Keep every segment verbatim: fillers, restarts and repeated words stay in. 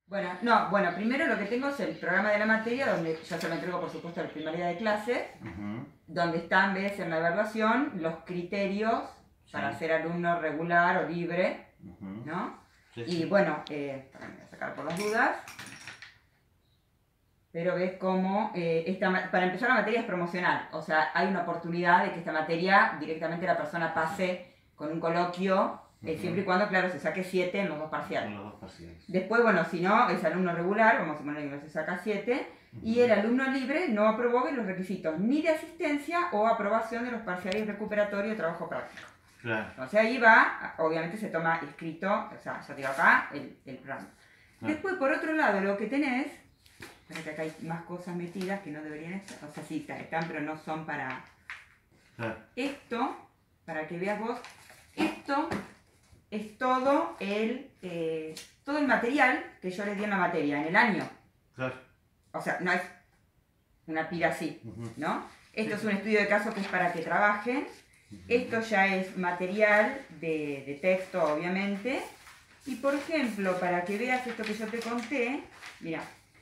Bueno, no, bueno, primero lo que tengo es el programa de la materia, donde yo se lo entrego, por supuesto, al primer día de clase, uh-huh. donde están, ves, en la evaluación, los criterios sí. para ser alumno regular o libre, uh-huh. ¿no? Sí, y sí. bueno, eh, para me voy a sacar por las dudas, pero ves cómo, eh, esta, para empezar la materia es promocional, o sea, hay una oportunidad de que esta materia directamente la persona pase con un coloquio, Eh, uh-huh. siempre y cuando, claro, se saque siete en los dos parciales. En los dos parciales. Después, bueno, si no, es alumno regular, vamos a suponer que no se saca siete, uh-huh. y el alumno libre no aprobó los requisitos ni de asistencia o aprobación de los parciales recuperatorios de trabajo práctico. Claro. O sea, ahí va, obviamente se toma escrito, o sea, ya digo acá, el, el programa. Claro. Después, por otro lado, lo que tenés, que acá hay más cosas metidas que no deberían estar, o sea, sí, están, pero no son para... Claro. Esto, para que veas vos, esto... es todo el, eh, todo el material que yo les di en la materia, en el año. Claro. O sea, no es una pila así, uh-huh. ¿no? Esto sí. es un estudio de caso que es para que trabajen. Uh-huh. Esto ya es material de, de texto, obviamente. Y, por ejemplo, para que veas esto que yo te conté, mira,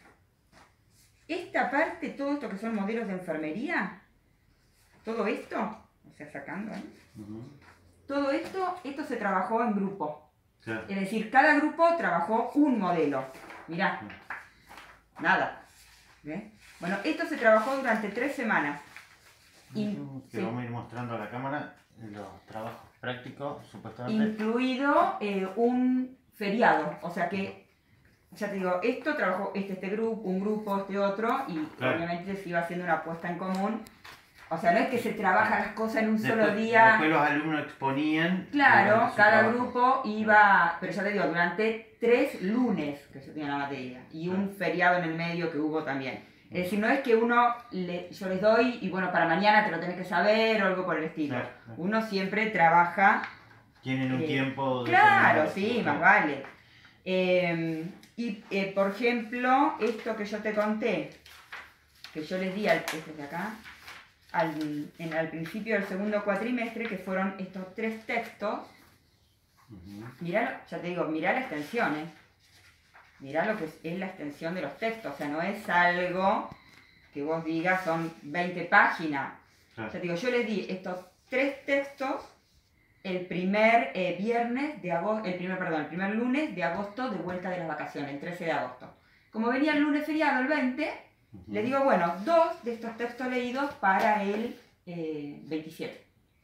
esta parte, todo esto que son modelos de enfermería, todo esto, o sea, sacando, ¿eh? Uh-huh. Todo esto, esto se trabajó en grupo. Sí. Es decir, cada grupo trabajó un modelo. Mirá, sí. nada. ¿Ves? Bueno, esto se trabajó durante tres semanas. Y, que sí. vamos a ir mostrando a la cámara los trabajos prácticos, supuestamente. Incluido eh, un feriado. O sea que, ya te digo, esto trabajó este, este grupo, un grupo, este otro, y claro. obviamente se iba haciendo una apuesta en común. O sea, no es que se trabajan las cosas en un después, solo día. Después los alumnos exponían. Claro, cada grupo iba, pero ya te digo, durante tres lunes que se tenía la materia y un feriado en el medio que hubo también. Es decir, no es que uno, le, yo les doy y bueno, para mañana te lo tenés que saber o algo por el estilo. Claro, claro. Uno siempre trabaja... Tienen un eh, tiempo... De claro, sí, más vale. Eh, y, eh, por ejemplo, esto que yo te conté, que yo les di al... Este de acá... Al, en, al principio del segundo cuatrimestre, que fueron estos tres textos. Uh-huh. Mirá, ya te digo, mirá la extensión, ¿eh? Mirá lo que es, es la extensión de los textos, o sea, no es algo que vos digas son veinte páginas. Claro. Ya te digo, yo les di estos tres textos el primer eh, viernes de agosto, el primer, perdón, el primer lunes de agosto de vuelta de las vacaciones, el trece de agosto. Como venía el lunes feriado, el veinte, uh-huh. le digo, bueno, dos de estos textos leídos para el eh, veintisiete.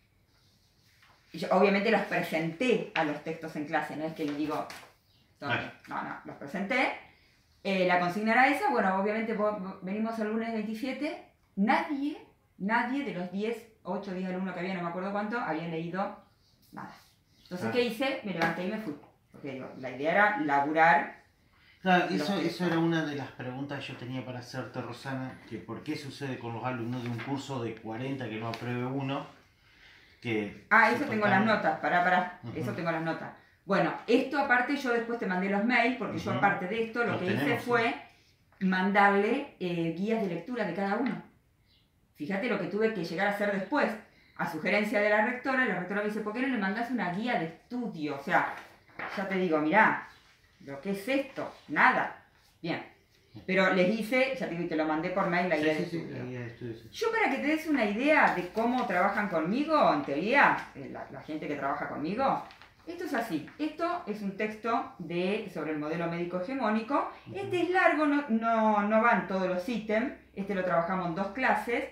Y yo obviamente los presenté a los textos en clase, no es que les digo, no, no, los presenté. Eh, la consigna era esa, bueno, obviamente vos, venimos el lunes veintisiete, nadie, nadie de los diez, ocho, diez alumnos que había, no me acuerdo cuánto, habían leído nada. Entonces, ah. ¿qué hice? Me levanté y me fui. Porque digo, la idea era laburar. Claro, eso, eso era una de las preguntas que yo tenía para hacerte, Rosana, que por qué sucede con los alumnos de un curso de cuarenta que no apruebe uno, que... Ah, eso tengo las notas, pará, pará, uh-huh. eso tengo las notas. Bueno, esto aparte yo después te mandé los mails, porque uh-huh. yo aparte de esto lo los que tenemos, hice fue sí. mandarle eh, guías de lectura de cada uno. Fíjate lo que tuve que llegar a hacer después. A sugerencia de la rectora, la rectora me dice, ¿por qué no le mandás una guía de estudio? O sea, ya te digo, mirá, ¿lo que es esto? Nada. Bien. Pero les hice, ya te digo, y te lo mandé por mail la guía, sí, de, sí, estudio. Sí, la guía de estudio. Sí. Yo para que te des una idea de cómo trabajan conmigo, en teoría, la, la gente que trabaja conmigo, esto es así. Esto es un texto de, sobre el modelo médico hegemónico. Uh-huh. Este es largo, no, no, no van todos los ítems. Este lo trabajamos en dos clases.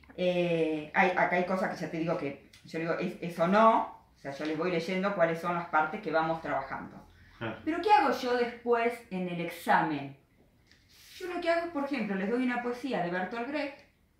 Eh, hay, acá hay cosas que ya te digo que yo digo, es, eso no, o sea, yo les voy leyendo cuáles son las partes que vamos trabajando. Claro. Pero ¿qué hago yo después en el examen? Yo lo que hago es, por ejemplo, les doy una poesía de Bertolt Brecht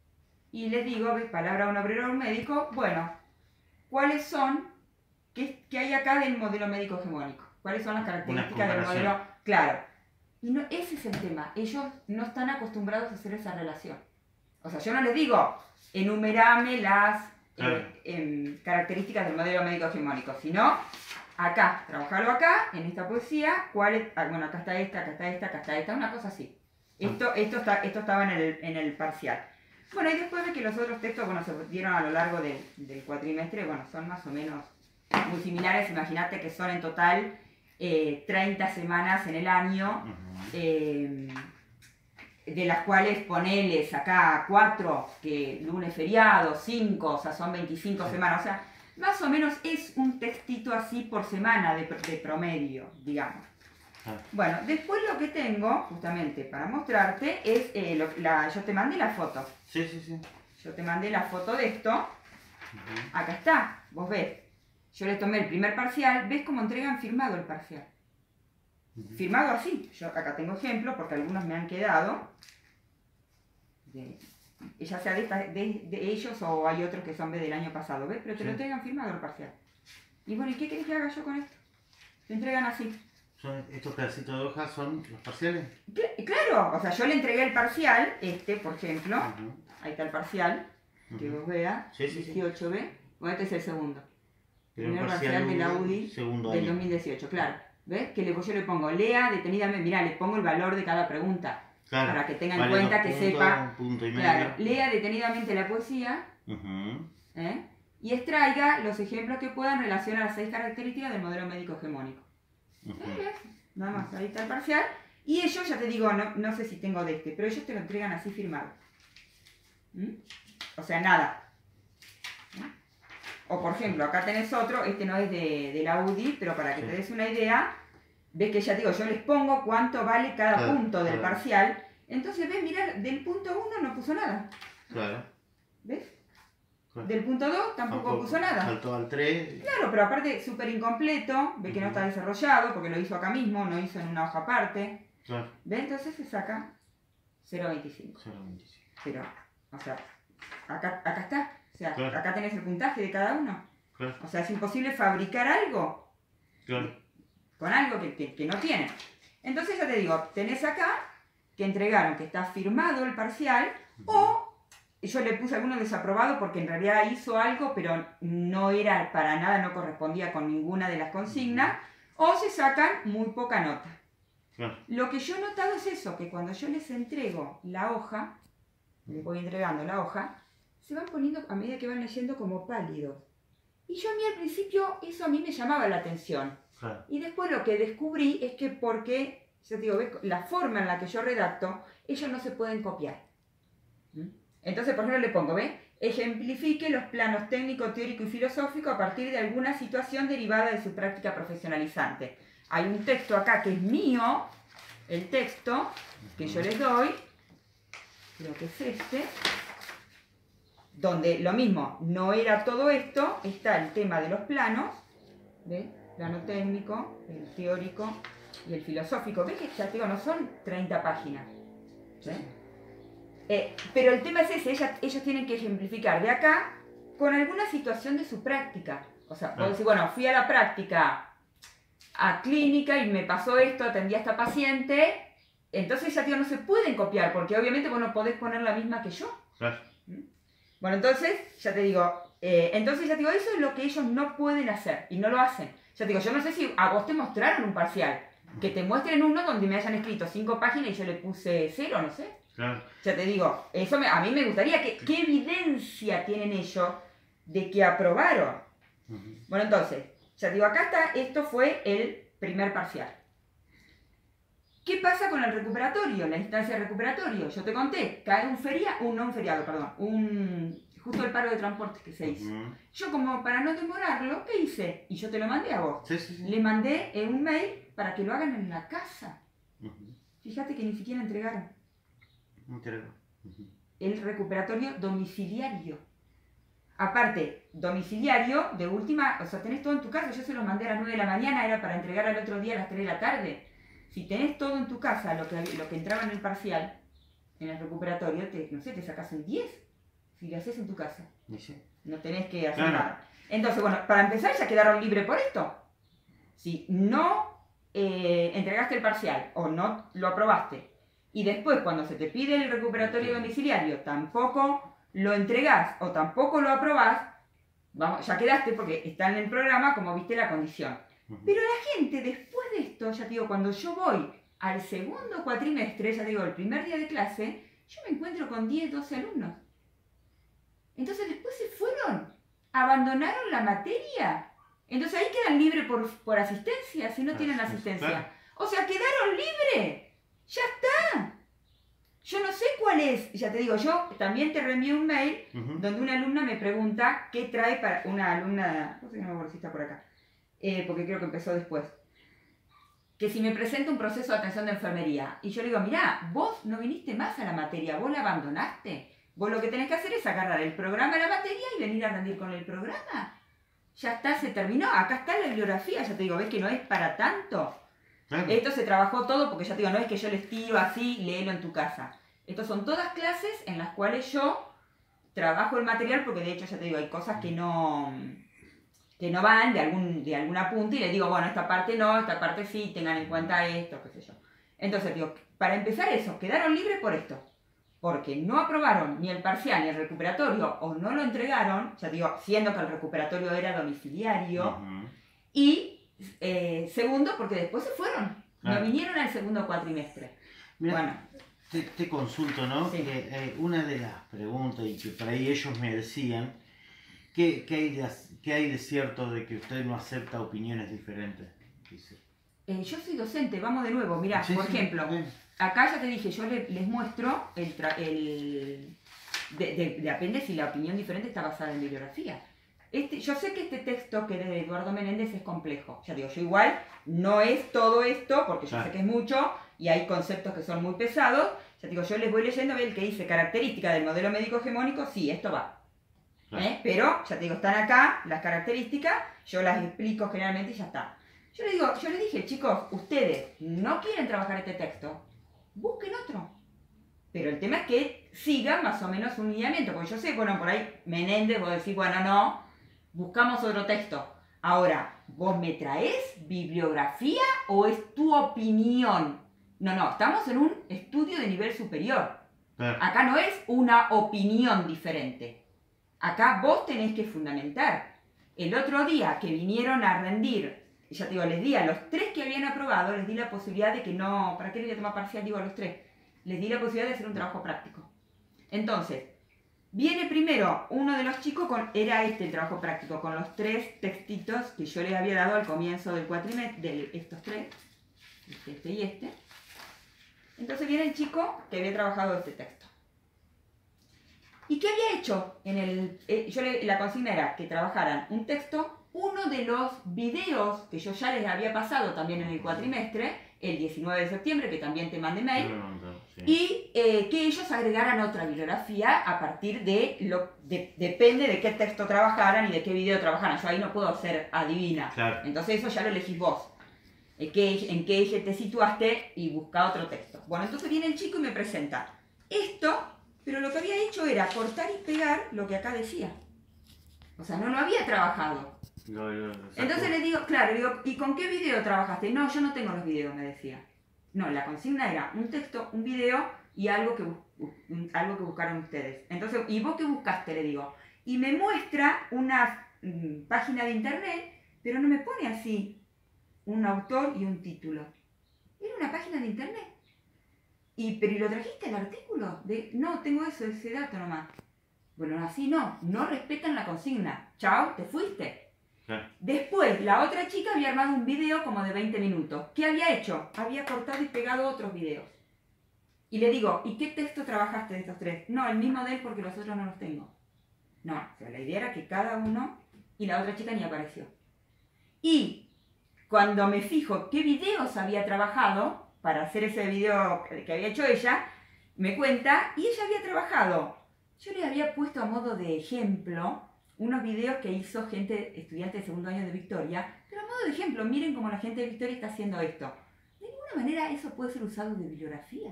y les digo, ¿ves? Palabra a un obrero o un médico, bueno, ¿cuáles son, qué, qué hay acá del modelo médico hegemónico? ¿Cuáles son las características del modelo? Claro. Y no, ese es el tema, ellos no están acostumbrados a hacer esa relación. O sea, yo no les digo, enumerame las claro. eh, eh, características del modelo médico hegemónico, sino acá, trabajarlo acá, en esta poesía, cuál es, ah, bueno, acá está esta, acá está esta, acá está esta, una cosa así. Esto, esto, está, esto estaba en el, en el parcial. Bueno, y después de que los otros textos, bueno, se dieron a lo largo de, del cuatrimestre, bueno, son más o menos muy similares, imagínate que son en total eh, treinta semanas en el año, uh-huh. eh, de las cuales ponele, sacá cuatro, que lunes feriado, cinco, o sea, son veinticinco sí. semanas, o sea, más o menos es un textito así por semana de, de promedio, digamos. Ah. Bueno, después lo que tengo, justamente para mostrarte, es, eh, lo, la, yo te mandé la foto. Sí, sí, sí. Yo te mandé la foto de esto. Uh-huh. Acá está, vos ves. Yo le tomé el primer parcial, ¿ves cómo entregan firmado el parcial? Uh-huh. Firmado así. Yo acá tengo ejemplos porque algunos me han quedado. De, ya sea de, esta, de, de ellos o hay otros que son del año pasado, ¿ves? Pero te sí. lo entregan firmado el parcial. Y bueno, ¿y qué querés que haga yo con esto? Te entregan así. Son, ¿estos pedacitos de hoja son los parciales? Claro, o sea, yo le entregué el parcial, este, por ejemplo. Uh-huh. Ahí está el parcial, uh-huh. que vos veas, sí, sí, dieciocho B. Bueno, este es el segundo. El primer parcial, parcial de la U D I del año. dos mil dieciocho, claro. ¿Ves? Que le, yo le pongo, lea detenidamente, mirá, le pongo el valor de cada pregunta. Claro. Para que tenga en vale cuenta que puntos, sepa. Punto y medio. Claro, lea detenidamente la poesía. Uh-huh. ¿eh? Y extraiga los ejemplos que puedan relacionar las seis características del modelo médico hegemónico. Uh-huh. ¿Eh? Nada más, ahí está el parcial. Y ellos, ya te digo, no, no sé si tengo de este, pero ellos te lo entregan así firmado. ¿Mm? O sea, nada. ¿Eh? O por ejemplo, acá tenés otro, este no es de, de la U D I, pero para que sí. te des una idea, ves que ya te digo, yo les pongo cuánto vale cada claro, punto del claro. parcial. Entonces, ves, mirá, del punto uno no puso nada. Claro. ¿Ves? Claro. Del punto dos tampoco, tampoco puso nada. Saltó al tres. Claro, pero aparte súper incompleto, ve que uh-huh. no está desarrollado porque lo hizo acá mismo, no hizo en una hoja aparte. Claro. ¿Ve? Entonces se saca cero coma veinticinco. cero coma veinticinco. Pero, o sea, acá, acá está. O sea, claro. acá tenés el puntaje de cada uno. Claro. O sea, es imposible fabricar algo claro. con algo que, que, que no tiene. Entonces ya te digo, tenés acá que entregaron que está firmado el parcial uh-huh. o yo le puse alguno desaprobado porque en realidad hizo algo pero no era para nada, no correspondía con ninguna de las consignas uh-huh. o se sacan muy poca nota. Claro. Lo que yo he notado es eso, que cuando yo les entrego la hoja, les voy entregando la hoja, se van poniendo a medida que van leyendo como pálidos. Y yo a mí al principio eso a mí me llamaba la atención. Claro. Y después lo que descubrí es que porque, yo te digo, ¿ves? La forma en la que yo redacto, ellos no se pueden copiar. ¿Mm? Entonces, por ejemplo, le pongo, ¿ves? Ejemplifique los planos técnico, teórico y filosófico a partir de alguna situación derivada de su práctica profesionalizante. Hay un texto acá que es mío, el texto que yo les doy, creo que es este, donde lo mismo, no era todo esto, está el tema de los planos, ¿ves? Plano técnico, el teórico y el filosófico. ¿Ves que ya te digo, no son treinta páginas? ¿Ves? Eh, pero el tema es ese, ellas, ellos tienen que ejemplificar de acá con alguna situación de su práctica. O sea, puedo decir, bueno, fui a la práctica a clínica y me pasó esto, atendí a esta paciente, entonces ya tío, no se pueden copiar, porque obviamente vos no podés poner la misma que yo. Claro. Bueno, entonces, ya te digo, eh, entonces ya te digo, eso es lo que ellos no pueden hacer, y no lo hacen. Ya te digo, yo no sé si a vos te mostraron un parcial, que te muestren uno donde me hayan escrito cinco páginas y yo le puse cero, no sé. Claro. Ya te digo, eso me, a mí me gustaría, que, ¿qué evidencia tienen ellos de que aprobaron? Uh-huh. Bueno, entonces, ya te digo, acá está, esto fue el primer parcial. ¿Qué pasa con el recuperatorio, la instancia de recuperatorio? Yo te conté, cae un feriado, un, no un feriado, perdón, un, justo el paro de transporte que se hizo. Uh-huh. Yo como para no demorarlo, ¿qué hice? Y yo te lo mandé a vos. Sí, sí, sí. Le mandé en un mail para que lo hagan en la casa. Uh-huh. Fíjate que ni siquiera entregaron. Entregó. Uh-huh. El recuperatorio domiciliario. Aparte, domiciliario, de última, o sea, tenés todo en tu casa. Yo se los mandé a las nueve de la mañana, era para entregar al otro día a las tres de la tarde. Si tenés todo en tu casa, lo que, lo que entraba en el parcial, en el recuperatorio, te, no sé, te sacas un diez. Si lo haces en tu casa. Sí. No tenés que hacer claro. nada. Entonces, bueno, para empezar ya quedaron libres por esto. Si no eh, entregaste el parcial o no lo aprobaste, y después cuando se te pide el recuperatorio domiciliario tampoco lo entregás o tampoco lo aprobás, vamos, ya quedaste porque está en el programa como viste la condición. Uh-huh. Pero la gente después de esto, ya te digo, cuando yo voy al segundo cuatrimestre, ya te digo, el primer día de clase, yo me encuentro con diez, doce alumnos. Entonces después se fueron, abandonaron la materia Entonces ahí quedan libres por, por asistencia, si no tienen asistencia. Claro. O sea, quedaron libres. Ya está. Yo no sé cuál es. Ya te digo, yo también te reenvío un mail uh-huh. donde una alumna me pregunta qué trae para una alumna, no sé si no está por acá, eh, porque creo que empezó después. Que si me presenta un proceso de atención de enfermería. Y yo le digo, mirá, vos no viniste más a la materia, vos la abandonaste. Vos lo que tenés que hacer es agarrar el programa de la materia y venir a rendir con el programa. Ya está, se terminó. Acá está la bibliografía, ya te digo, ves que no es para tanto. Claro. Esto se trabajó todo porque ya te digo, no es que yo les tiro así, léelo en tu casa. Estos son todas clases en las cuales yo trabajo el material porque de hecho ya te digo, hay cosas que no, que no van de algún, de algún apunte y les digo, bueno, esta parte no, esta parte sí, tengan en cuenta esto, qué sé yo. Entonces digo, para empezar eso, quedaron libres por esto. Porque no aprobaron ni el parcial ni el recuperatorio o no lo entregaron, ya digo, siendo que el recuperatorio era domiciliario. Uh-huh. Y eh, segundo, porque después se fueron, claro. no vinieron al segundo cuatrimestre. Mirá, bueno, te, te consulto, ¿no? Sí. Que, eh, una de las preguntas, y que por ahí ellos me decían, ¿qué, qué, hay, de, qué hay de cierto de que usted no acepta opiniones diferentes? Dice. Eh, yo soy docente, vamos de nuevo, mirá, sí, por sí, ejemplo, sí. acá ya te dije, yo le, les muestro el, el de, de, depende si la opinión diferente está basada en bibliografía. Este, yo sé que este texto que es de Eduardo Menéndez es complejo, ya digo, yo igual no es todo esto, porque yo claro. sé que es mucho, y hay conceptos que son muy pesados, ya digo, yo les voy leyendo, el que dice característica del modelo médico hegemónico, sí, esto va. Claro. ¿Eh? Pero, ya te digo, están acá las características, yo las explico generalmente y ya está. Yo les digo, yo les dije, chicos, ustedes no quieren trabajar este texto, busquen otro. Pero el tema es que sigan más o menos un lineamiento, porque yo sé, bueno, por ahí Menéndez, vos decís, bueno, no, buscamos otro texto. Ahora, ¿vos me traes bibliografía o es tu opinión? No, no, estamos en un estudio de nivel superior. Pero acá no es una opinión diferente. Acá vos tenés que fundamentar. El otro día que vinieron a rendir, ya te digo, les di a los tres que habían aprobado, les di la posibilidad de que no, ¿para qué les voy a tomar parcial? Digo a los tres. Les di la posibilidad de hacer un trabajo práctico. Entonces, viene primero uno de los chicos, con, era este el trabajo práctico, con los tres textitos que yo les había dado al comienzo del cuatrimestre, de estos tres, este, este y este. Entonces viene el chico que había trabajado este texto. ¿Y qué había hecho? En el, eh, yo le, la consigna era que trabajaran un texto, uno de los videos que yo ya les había pasado también en el cuatrimestre, el diecinueve de septiembre, que también te mandé mail, sí. y eh, que ellos agregaran otra bibliografía a partir de, lo de, depende de qué texto trabajaran y de qué video trabajaran. Yo ahí no puedo ser adivina. Claro. Entonces eso ya lo elegís vos. ¿En qué, en qué eje te situaste y busca otro texto? Bueno, entonces viene el chico y me presenta esto, pero lo que había hecho era cortar y pegar lo que acá decía. O sea, no lo había trabajado. No, no, no, entonces le digo, claro, digo, ¿y con qué video trabajaste? No, yo no tengo los videos, me decía. No, la consigna era un texto, un video y algo que, algo que buscaron ustedes. Entonces, ¿y vos qué buscaste? Le digo. Y me muestra una mmm, página de internet, pero no me pone así un autor y un título. Era una página de internet. Y, ¿pero y lo trajiste el artículo? De, no, tengo eso, ese dato nomás. Bueno, así no, no respetan la consigna. Chao, te fuiste. Claro. Después, la otra chica había armado un video como de veinte minutos. ¿Qué había hecho? Había cortado y pegado otros videos. Y le digo, ¿y qué texto trabajaste de estos tres? No, el mismo de él porque los otros no los tengo. No, o sea, la idea era que cada uno, y la otra chica ni apareció. Y cuando me fijo qué videos había trabajado para hacer ese video que había hecho ella, me cuenta, y ella había trabajado. Yo le había puesto a modo de ejemplo unos videos que hizo gente, estudiante de segundo año de Victoria, pero a modo de ejemplo, miren cómo la gente de Victoria está haciendo esto. De ninguna manera eso puede ser usado de bibliografía.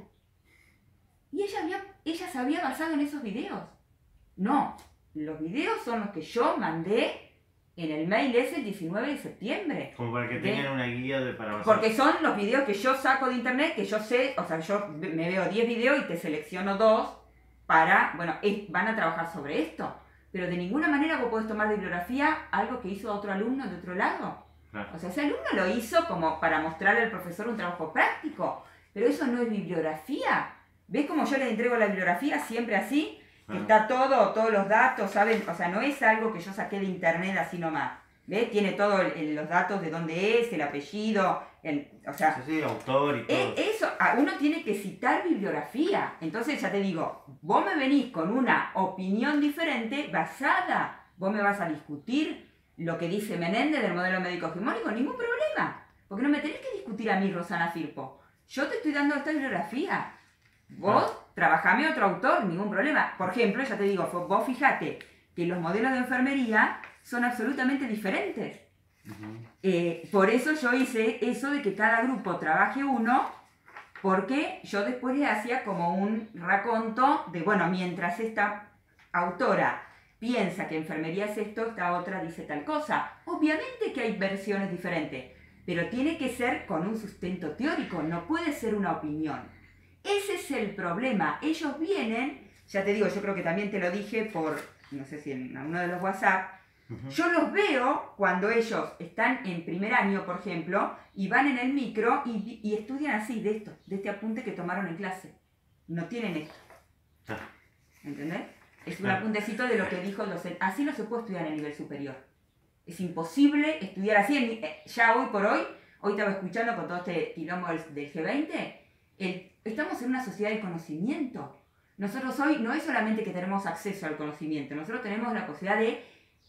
Y ella, había, ella se había basado en esos videos. No, los videos son los que yo mandé en el mail ese el diecinueve de septiembre. Como para que de, tengan una guía de para basar. Porque son los videos que yo saco de internet, que yo sé, o sea, yo me veo diez videos y te selecciono dos para, bueno, es, van a trabajar sobre esto. Pero de ninguna manera vos podés tomar de bibliografía algo que hizo otro alumno de otro lado. Claro. O sea, ese alumno lo hizo como para mostrarle al profesor un trabajo práctico, pero eso no es bibliografía. ¿Ves cómo yo les entrego la bibliografía siempre así? Claro. Que está todo, todos los datos, ¿saben? O sea, no es algo que yo saqué de internet así nomás. ¿Ves? Tiene todos los datos de dónde es, el apellido, el, o sea... Sí, sí, autor y todo. Eso, uno tiene que citar bibliografía. Entonces ya te digo, vos me venís con una opinión diferente basada, vos me vas a discutir lo que dice Menéndez del modelo médico hegemónico, ningún problema. Porque no me tenés que discutir a mí, Rosana Firpo. Yo te estoy dando esta bibliografía. Vos ah. trabajame otro autor, ningún problema. Por ejemplo, ya te digo, vos fijate que los modelos de enfermería son absolutamente diferentes. Uh-huh. eh, por eso yo hice eso de que cada grupo trabaje uno, porque yo después le hacía como un raconto de, bueno, mientras esta autora piensa que enfermería es esto, esta otra dice tal cosa. Obviamente que hay versiones diferentes, pero tiene que ser con un sustento teórico, no puede ser una opinión. Ese es el problema. Ellos vienen, ya te digo, yo creo que también te lo dije por, no sé si en uno de los WhatsApp, uh-huh. Yo los veo cuando ellos están en primer año, por ejemplo, y van en el micro y, y estudian así, de esto, de este apunte que tomaron en clase. No tienen esto. Ah. ¿Entendés? Es un apuntecito de lo que dijo el docente. Así no se puede estudiar a nivel superior. Es imposible estudiar así. Ya hoy por hoy, hoy estaba escuchando con todo este quilombo del, del G veinte, el, estamos en una sociedad del conocimiento. Nosotros hoy no es solamente que tenemos acceso al conocimiento, nosotros tenemos la posibilidad de,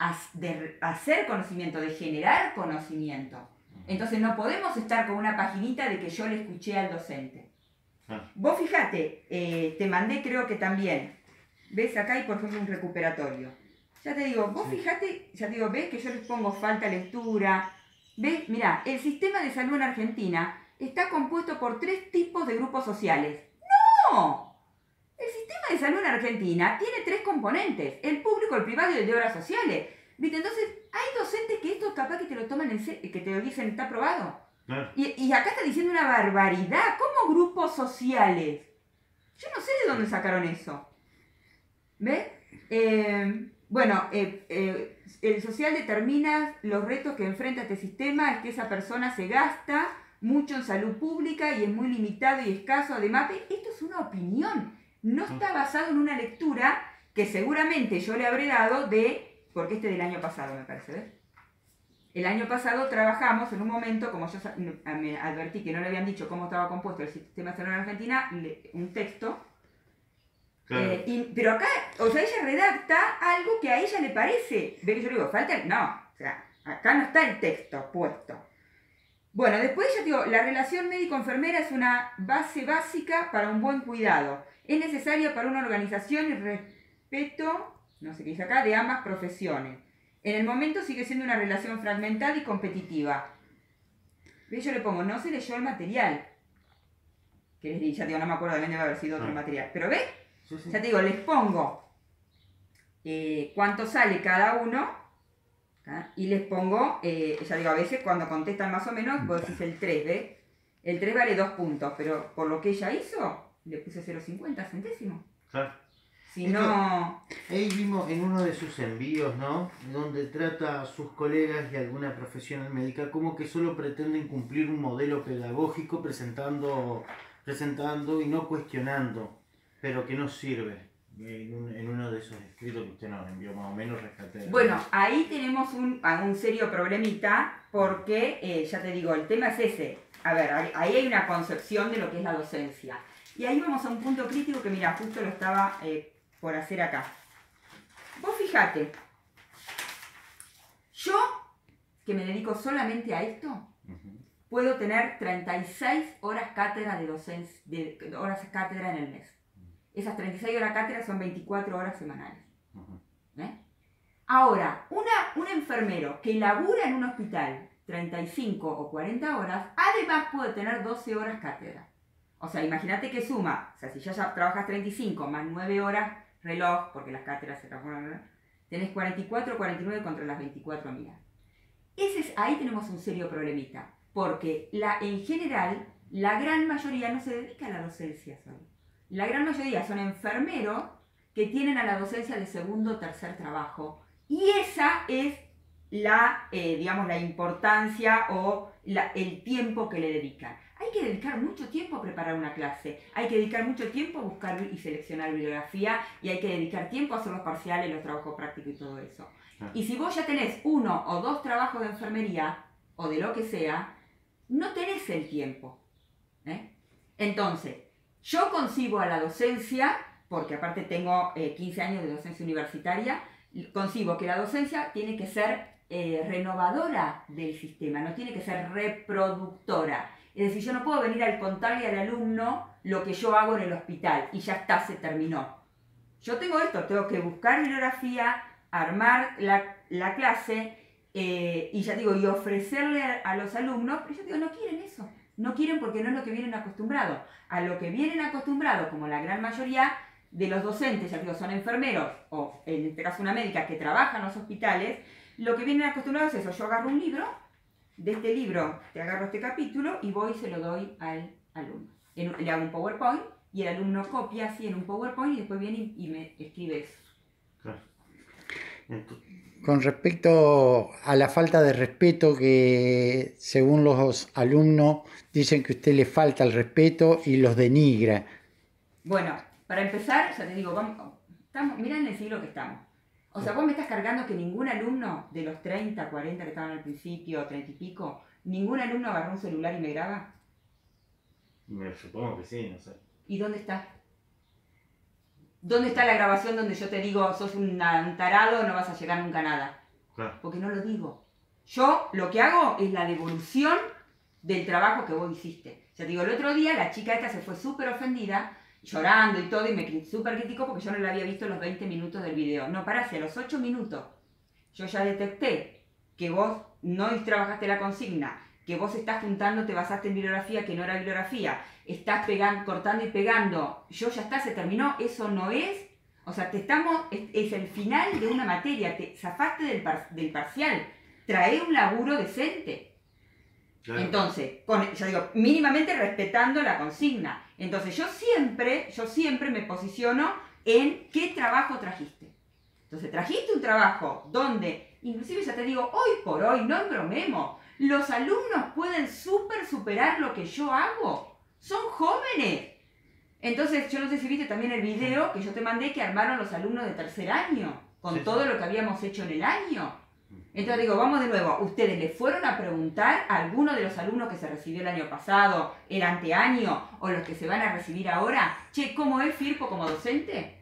de hacer conocimiento, de generar conocimiento. Entonces no podemos estar con una paginita de que yo le escuché al docente. Ah. Vos fijate, eh, te mandé creo que también, ves acá hay por ejemplo un recuperatorio. Ya te digo, vos sí. Fijate, ya te digo, ves que yo les pongo falta lectura. ¿Ves? Mirá, el sistema de salud en Argentina está compuesto por tres tipos de grupos sociales. ¡No! El sistema de salud en Argentina tiene tres componentes, el público, el privado y el de obras sociales. ¿Viste? Entonces, hay docentes que esto capaz que te lo toman en serio, que te lo dicen, está aprobado. ¿Eh? Y, y acá está diciendo una barbaridad. ¿Cómo grupos sociales? Yo no sé de dónde sacaron eso. ¿Ves? Eh, bueno, eh, eh, el social determina los retos que enfrenta este sistema, es que esa persona se gasta mucho en salud pública y es muy limitado y escaso. Además, esto es una opinión, no está basado en una lectura que seguramente yo le habré dado de, porque este del año pasado me parece, ¿ves? El año pasado trabajamos en un momento, como yo me advertí que no le habían dicho cómo estaba compuesto el sistema de salud en Argentina, un texto. Claro. Eh, y, pero acá, o sea, ella redacta algo que a ella le parece. ¿Ve que yo le digo, falta el...? No, o sea, acá no está el texto puesto. Bueno, después ya digo, la relación médico-enfermera es una base básica para un buen cuidado. Es necesaria para una organización y respeto, no sé qué dice acá, de ambas profesiones. En el momento sigue siendo una relación fragmentada y competitiva. ¿Ve? Yo le pongo, no se leyó el material. Que les dije, ya digo, no me acuerdo, debe haber sido otro ah. material. Pero ¿ves? Sí, sí. Ya te digo, les pongo eh, cuánto sale cada uno, ¿tá? Y les pongo, eh, ya digo, a veces cuando contestan más o menos, vos decís el tres, ¿ves? El tres vale dos puntos, pero por lo que ella hizo, le puse cero coma cincuenta centésimos. Claro. Si Esto, no... Ahí vimos en uno de sus envíos, ¿no? Donde trata a sus colegas y alguna profesional médica como que solo pretenden cumplir un modelo pedagógico presentando, presentando y no cuestionando. Pero que no sirve en, un, en uno de esos escritos que usted nos envió, más o menos rescaté. Bueno, ahí tenemos un, un serio problemita porque, eh, ya te digo, el tema es ese. A ver, ahí hay una concepción de lo que es la docencia. Y ahí vamos a un punto crítico que, mira, justo lo estaba eh, por hacer acá. Vos fijate, yo, que me dedico solamente a esto, uh-huh. puedo tener treinta y seis horas cátedra de docencia, de, de horas cátedra en el mes. Esas treinta y seis horas cátedra son veinticuatro horas semanales. ¿Eh? Ahora, una, un enfermero que labura en un hospital treinta y cinco o cuarenta horas, además puede tener doce horas cátedra. O sea, imagínate que suma, o sea, si ya, ya trabajas treinta y cinco más nueve horas reloj, porque las cátedras se trabajan, tenés cuarenta y cuatro, cuarenta y nueve contra las veinticuatro mías. Ese es, ahí tenemos un serio problemita, porque la, en general, la gran mayoría no se dedica a la docencia solo. La gran mayoría son enfermeros que tienen a la docencia de segundo o tercer trabajo. Y esa es la, eh, digamos, la importancia o la, el tiempo que le dedican. Hay que dedicar mucho tiempo a preparar una clase. Hay que dedicar mucho tiempo a buscar y seleccionar bibliografía. Y hay que dedicar tiempo a hacer los parciales, los trabajos prácticos y todo eso. Claro. Y si vos ya tenés uno o dos trabajos de enfermería, o de lo que sea, no tenés el tiempo. ¿eh? Entonces, yo concibo a la docencia, porque aparte tengo eh, quince años de docencia universitaria, concibo que la docencia tiene que ser eh, renovadora del sistema, no tiene que ser reproductora. Es decir, yo no puedo venir al contarle al alumno lo que yo hago en el hospital y ya está, se terminó. Yo tengo esto, tengo que buscar bibliografía, armar la, la clase eh, y ya digo, y ofrecerle a, a los alumnos, pero yo digo, no quieren eso. No quieren porque no es lo que vienen acostumbrados. A lo que vienen acostumbrados, como la gran mayoría de los docentes, ya digo, son enfermeros, o en este caso una médica que trabaja en los hospitales, lo que vienen acostumbrados es eso. Yo agarro un libro, de este libro te agarro este capítulo y voy y se lo doy al alumno. En, le hago un PowerPoint y el alumno copia así en un PowerPoint y después viene y, y me escribe eso. Claro. Entonces, con respecto a la falta de respeto que según los alumnos dicen que a usted le falta el respeto y los denigra. Bueno, para empezar, ya te digo, vamos, estamos, mirá en el siglo que estamos. O sea, vos me estás cargando que ningún alumno de los treinta, cuarenta que estaban al principio, treinta y pico, ningún alumno agarró un celular y me graba. Me supongo que sí, no sé. ¿Y dónde está? ¿Dónde está la grabación donde yo te digo, sos un, un tarado, no vas a llegar nunca a nada? Claro. Porque no lo digo. Yo lo que hago es la devolución del trabajo que vos hiciste. Ya te digo, el otro día la chica esta se fue súper ofendida, llorando y todo, y me súper criticó porque yo no la había visto los veinte minutos del video. No, pará, si a los ocho minutos yo ya detecté que vos no trabajaste la consigna, que vos estás juntando, te basaste en bibliografía que no era bibliografía, estás pegando, cortando y pegando, yo ya está, se terminó, eso no es, o sea, te estamos, es, es el final de una materia, te zafaste del, par, del parcial, trae un laburo decente. Claro. Entonces, con, yo digo, mínimamente respetando la consigna. Entonces yo siempre, yo siempre me posiciono en qué trabajo trajiste. Entonces trajiste un trabajo donde, inclusive ya te digo, hoy por hoy, no embromemos, los alumnos pueden súper superar lo que yo hago. Son jóvenes. Entonces, yo no sé si viste también el video que yo te mandé que armaron los alumnos de tercer año, con sí, todo sí. lo que habíamos hecho en el año. Entonces digo, vamos de nuevo, ¿ustedes le fueron a preguntar a alguno de los alumnos que se recibió el año pasado, el anteaño, o los que se van a recibir ahora? Che, ¿cómo es Firpo como docente?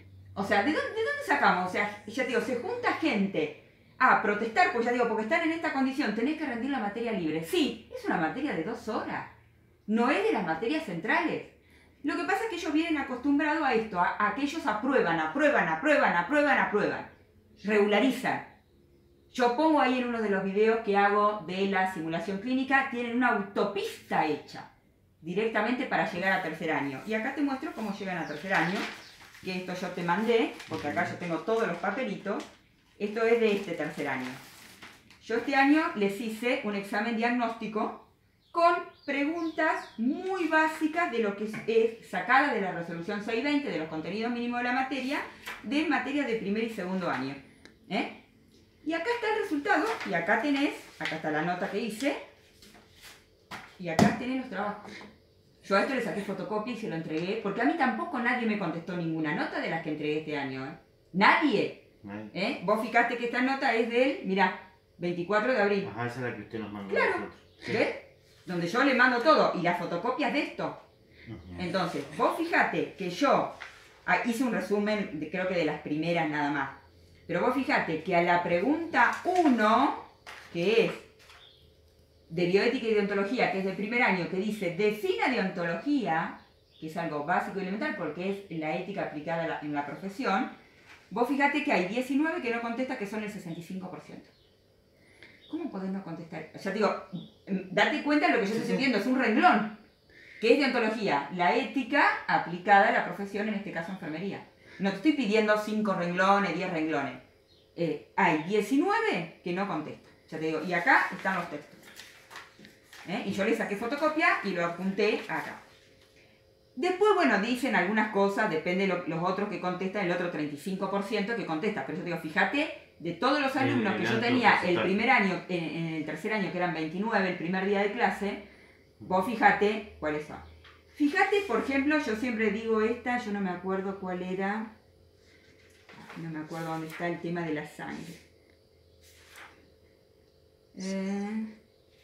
O sea, ¿de dónde, de dónde sacamos? O sea, ya te digo, se junta gente a protestar, pues ya digo, porque están en esta condición, tenés que rendir la materia libre. Sí, es una materia de dos horas, no es de las materias centrales. Lo que pasa es que ellos vienen acostumbrados a esto, a, a que ellos aprueban, aprueban, aprueban, aprueban, aprueban, regularizan. Yo pongo ahí en uno de los videos que hago de la simulación clínica, tienen una autopista hecha directamente para llegar a tercer año. Y acá te muestro cómo llegan a tercer año, que esto yo te mandé, porque acá yo tengo todos los papelitos. Esto es de este tercer año. Yo este año les hice un examen diagnóstico con preguntas muy básicas de lo que es, es sacada de la resolución seiscientos veinte, de los contenidos mínimos de la materia, de materia de primer y segundo año. ¿Eh? Y acá está el resultado, y acá tenés, acá está la nota que hice, y acá tenés los trabajos. Yo a esto le saqué fotocopia y se lo entregué, porque a mí tampoco nadie me contestó ninguna nota de las que entregué este año. ¿eh? Nadie. ¿Eh? Vos fijaste que esta nota es del, mirá, veinticuatro de abril. Ajá, esa es la que usted nos mandó. Claro, sí. ¿Ves? Donde yo le mando todo, y las fotocopias de esto. Uh-huh. Entonces, vos fijate que yo ah, hice un resumen, de, creo que de las primeras nada más. Pero vos fijate que a la pregunta uno, que es de bioética y deontología, que es del primer año, que dice, defina deontología, que es algo básico y elemental porque es la ética aplicada la, en la profesión, vos fijate que hay diecinueve que no contestan, que son el sesenta y cinco por ciento. ¿Cómo podés no contestar? O sea, digo, date cuenta de lo que yo estoy diciendo, es un renglón, que es deontología, la ética aplicada a la profesión, en este caso enfermería. No te estoy pidiendo cinco renglones, diez renglones. Eh, hay diecinueve que no contestan. Ya te digo, y acá están los textos. ¿Eh? Y yo le saqué fotocopia y lo apunté acá. Después, bueno, dicen algunas cosas, depende de lo, los otros que contestan, el otro treinta y cinco por ciento que contesta. Pero yo te digo, fíjate, de todos los alumnos que yo tenía el primer año, en, en el tercer año, que eran veintinueve, el primer día de clase, vos fíjate cuáles son. Fíjate, por ejemplo, yo siempre digo esta, yo no me acuerdo cuál era, no me acuerdo dónde está el tema de la sangre. Eh...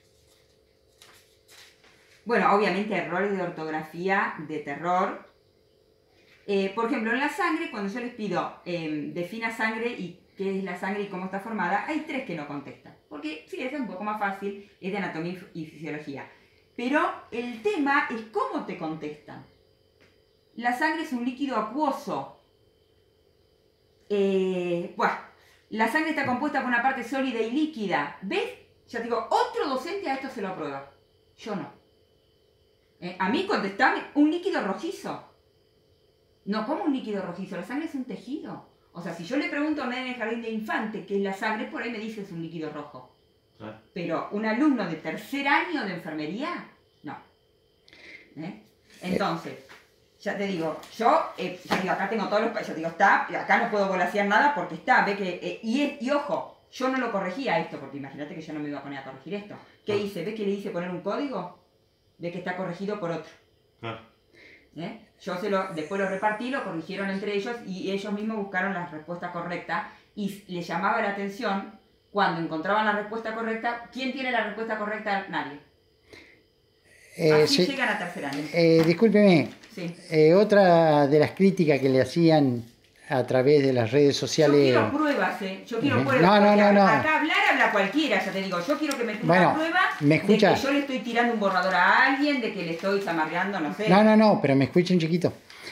Bueno, obviamente errores de ortografía de terror. Eh, por ejemplo, en la sangre, cuando yo les pido eh, defina sangre y qué es la sangre y cómo está formada, hay tres que no contestan. Porque sí, esa es un poco más fácil, es de anatomía y fisiología. Pero el tema es cómo te contestan. La sangre es un líquido acuoso. Eh, bueno, la sangre está compuesta por una parte sólida y líquida. ¿Ves? Ya te digo, otro docente a esto se lo aprueba. Yo no. Eh, a mí contestame un líquido rojizo. No, ¿cómo un líquido rojizo? La sangre es un tejido. O sea, si yo le pregunto a un nene en el jardín de infante qué es la sangre, por ahí me dice es un líquido rojo. Claro. Pero un alumno de tercer año de enfermería, no. ¿Eh? Entonces, ya te digo, yo, eh, ya digo, acá tengo todos los... Ya te digo, está, acá no puedo volasear nada porque está, ve que... Eh, y, y ojo, yo no lo corregía esto, porque imagínate que yo no me iba a poner a corregir esto. ¿Qué ah. hice? ¿Ves que le hice poner un código? De que está corregido por otro. Claro. ¿Eh? Yo se lo, después lo repartí, lo corrigieron entre ellos y ellos mismos buscaron la respuesta correcta y les llamaba la atención cuando encontraban la respuesta correcta. ¿Quién tiene la respuesta correcta? Nadie. Eh, Así sí, llegan a tercer año. Eh, discúlpeme, sí. eh, otra de las críticas que le hacían a través de las redes sociales... Yo quiero pruebas, ¿eh? Yo quiero uh-huh. pruebas. No, no, no, no. Acá hablar habla cualquiera, ya te digo. Yo quiero que me tenga bueno, una prueba ¿me escucha? de que yo le estoy tirando un borrador a alguien, de que le estoy zamarreando, no sé. No, no, no, pero me escuchen chiquito.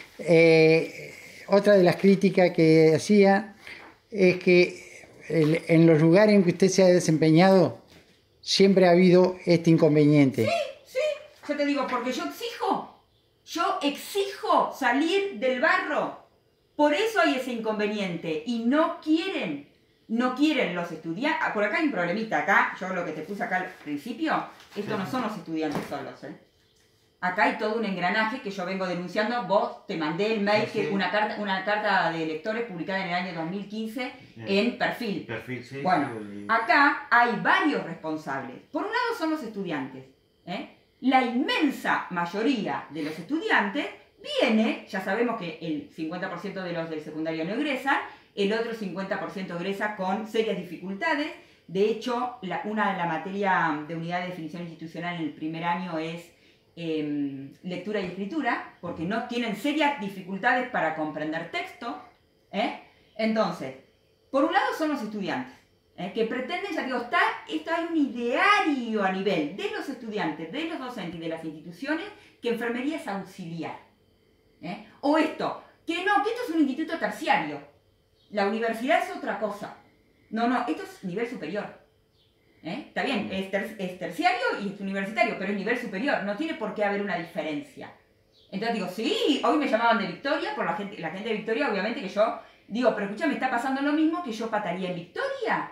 Eh, otra de las críticas que hacía es que el, en los lugares en que usted se ha desempeñado siempre ha habido este inconveniente. Sí, sí. Yo te digo, porque yo exijo. Yo exijo salir del barro. Por eso hay ese inconveniente y no quieren, no quieren los estudiantes. Por acá hay un problemita, acá, yo lo que te puse acá al principio, esto no son los estudiantes solos, ¿eh? Acá hay todo un engranaje que yo vengo denunciando, vos te mandé el mail, sí, que una carta, una carta de lectores publicada en el año dos mil quince en Perfil. Perfil sí, bueno, sí. Acá hay varios responsables. Por un lado son los estudiantes, ¿eh? La inmensa mayoría de los estudiantes viene, ya sabemos que el cincuenta por ciento de los del secundario no egresan, el otro cincuenta por ciento egresa con serias dificultades. De hecho, la, una de la materia de unidad de definición institucional en el primer año es eh, lectura y escritura, porque no tienen serias dificultades para comprender texto. ¿eh? Entonces, por un lado son los estudiantes, ¿eh? que pretenden, ya digo, está, esto hay un ideario a nivel de los estudiantes, de los docentes y de las instituciones, que enfermería es auxiliar. ¿Eh? O esto, que no, que esto es un instituto terciario. La universidad es otra cosa. No, no, esto es nivel superior. ¿Eh? Está bien, es, ter es terciario y es universitario, pero es nivel superior. No tiene por qué haber una diferencia. Entonces digo, sí, hoy me llamaban de Victoria, por la gente, la gente de Victoria, obviamente que yo digo, pero escucha, me está pasando lo mismo que yo pataría en Victoria.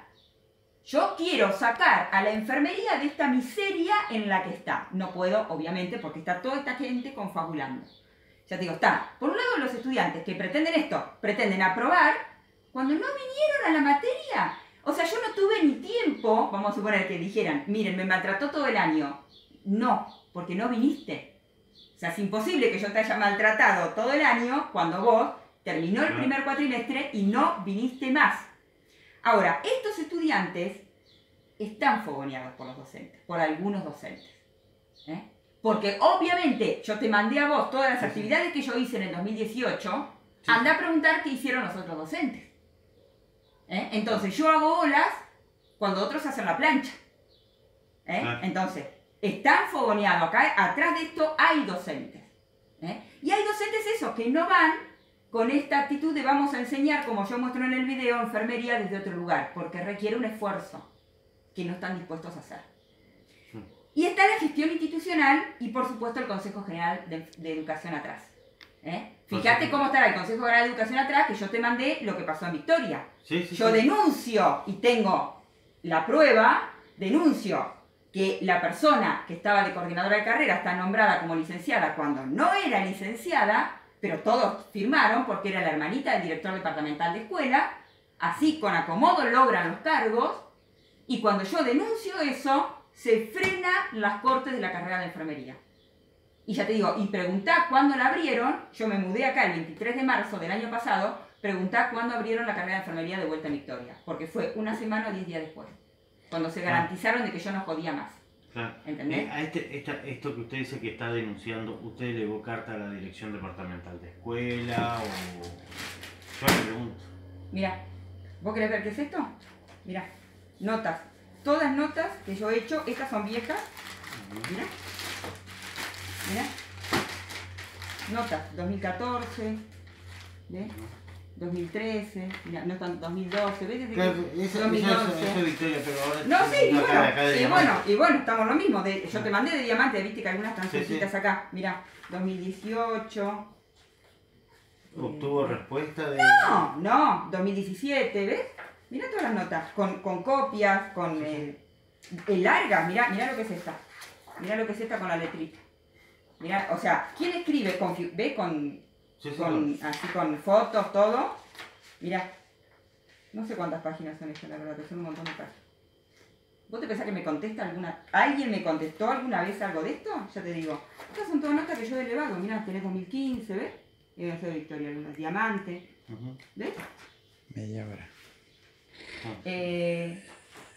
Yo quiero sacar a la enfermería de esta miseria en la que está. No puedo, obviamente, porque está toda esta gente confabulando. Ya te digo, está, por un lado los estudiantes que pretenden esto, pretenden aprobar, cuando no vinieron a la materia. O sea, yo no tuve ni tiempo, vamos a suponer que dijeran, miren, me maltrató todo el año. No, porque no viniste. O sea, es imposible que yo te haya maltratado todo el año cuando vos terminó el primer cuatrimestre y no viniste más. Ahora, estos estudiantes están fogoneados por los docentes, por algunos docentes. ¿Eh? Porque obviamente yo te mandé a vos todas las actividades que yo hice en el dos mil dieciocho, sí. Anda a preguntar qué hicieron los otros docentes. ¿Eh? Entonces yo hago olas cuando otros hacen la plancha. ¿Eh? Ah. Entonces, están fogoneados. Acá atrás de esto hay docentes. ¿Eh? Y hay docentes esos que no van con esta actitud de vamos a enseñar, como yo muestro en el video, enfermería desde otro lugar, porque requiere un esfuerzo que no están dispuestos a hacer. Y está la gestión institucional y, por supuesto, el Consejo General de, de Educación atrás. ¿Eh? Fíjate cómo estará el Consejo General de Educación atrás, que yo te mandé lo que pasó en Victoria. Sí, sí, yo sí. denuncio, y tengo la prueba, denuncio que la persona que estaba de coordinadora de carrera está nombrada como licenciada cuando no era licenciada, pero todos firmaron porque era la hermanita del director departamental de escuela, así con acomodo logran los cargos, y cuando yo denuncio eso, se frena las cortes de la carrera de enfermería. Y ya te digo, y preguntá cuándo la abrieron, yo me mudé acá el veintitrés de marzo del año pasado, preguntá cuándo abrieron la carrera de enfermería de vuelta en Victoria, porque fue una semana o diez días después. cuando se garantizaron de que yo no jodía más. Claro. ¿Entendés? Eh, a este, esta, esto que usted dice que está denunciando, ¿usted le llevó carta a la dirección departamental de escuela o...? Yo le pregunto. Mira, ¿vos querés ver qué es esto? Mira, notas. Todas notas que yo he hecho, estas son viejas. Mira. Mira. Notas, dos mil catorce. ¿Ves? dos mil trece, mira, no están dos mil doce, ¿ves? Claro, eso, dos mil once. Eso, eso, eso es Victoria, pero ahora... No, sí, y bueno, acá de y bueno, y bueno, estamos lo mismo. De, yo te mandé de diamante, viste que algunas están sueltitas sí, sí. acá. Mira, dos mil dieciocho. ¿Obtuvo eh, respuesta de...? No, no, dos mil diecisiete, ¿ves? Mira todas las notas, con, con copias, con... Eh, eh, largas, mira, mira lo que es esta. Mira lo que es esta con la letrita. Mira, o sea, ¿quién escribe? Con, ¿ves? Con... Sí, sí, con, no. Así con fotos, todo. Mira, no sé cuántas páginas son estas, la verdad, pero son un montón de páginas. ¿Vos te pensás que me contesta alguna... ¿Alguien me contestó alguna vez algo de esto? Ya te digo. Estas son todas notas que yo he elevado. Mira, tenés dos mil quince, ¿ves? Y no sé, Victoria, algunos diamantes. Uh-huh. ¿Ves? Media hora. Eh,